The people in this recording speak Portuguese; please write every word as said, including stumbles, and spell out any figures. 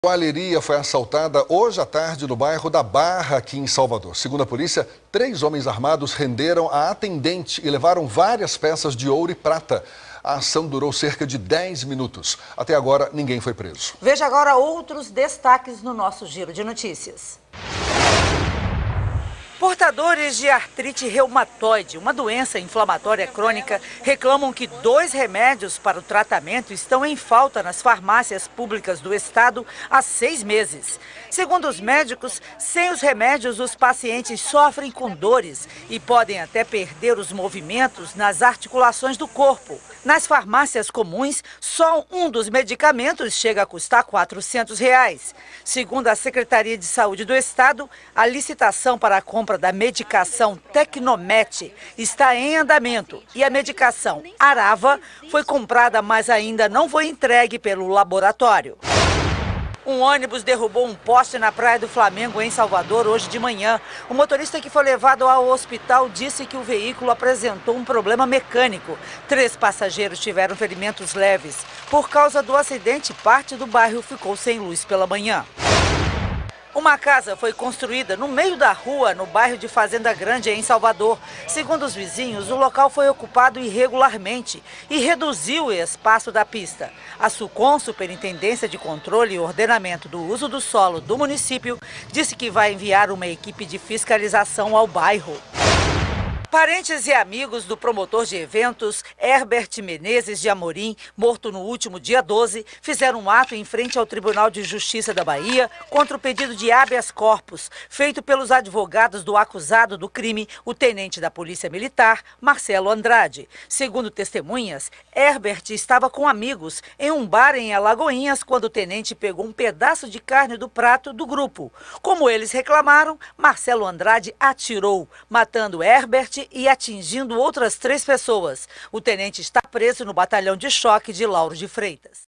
A joalheria foi assaltada hoje à tarde no bairro da Barra, aqui em Salvador. Segundo a polícia, três homens armados renderam a atendente e levaram várias peças de ouro e prata. A ação durou cerca de dez minutos. Até agora, ninguém foi preso. Veja agora outros destaques no nosso Giro de Notícias. Portadores de artrite reumatoide, uma doença inflamatória crônica, reclamam que dois remédios para o tratamento estão em falta nas farmácias públicas do estado há seis meses. Segundo os médicos, sem os remédios, os pacientes sofrem com dores e podem até perder os movimentos nas articulações do corpo. Nas farmácias comuns, só um dos medicamentos chega a custar quatrocentos reais. Segundo a Secretaria de Saúde do Estado, a licitação para a compra da medicação Tecnomet está em andamento e a medicação Arava foi comprada, mas ainda não foi entregue pelo laboratório. Um ônibus derrubou um poste na Praia do Flamengo, em Salvador, hoje de manhã. O motorista que foi levado ao hospital disse que o veículo apresentou um problema mecânico. Três passageiros tiveram ferimentos leves. Por causa do acidente, parte do bairro ficou sem luz pela manhã. Uma casa foi construída no meio da rua, no bairro de Fazenda Grande, em Salvador. Segundo os vizinhos, o local foi ocupado irregularmente e reduziu o espaço da pista. A SUCOM, Superintendência de Controle e Ordenamento do Uso do Solo do município, disse que vai enviar uma equipe de fiscalização ao bairro. Parentes e amigos do promotor de eventos, Herbert Menezes de Amorim, morto no último dia doze, fizeram um ato em frente ao Tribunal de Justiça da Bahia contra o pedido de habeas corpus, feito pelos advogados do acusado do crime, o tenente da Polícia Militar, Marcelo Andrade. Segundo testemunhas, Herbert estava com amigos em um bar em Alagoinhas quando o tenente pegou um pedaço de carne do prato do grupo. Como eles reclamaram, Marcelo Andrade atirou, matando Herbert e atingindo outras três pessoas. O tenente está preso no batalhão de choque de Lauro de Freitas.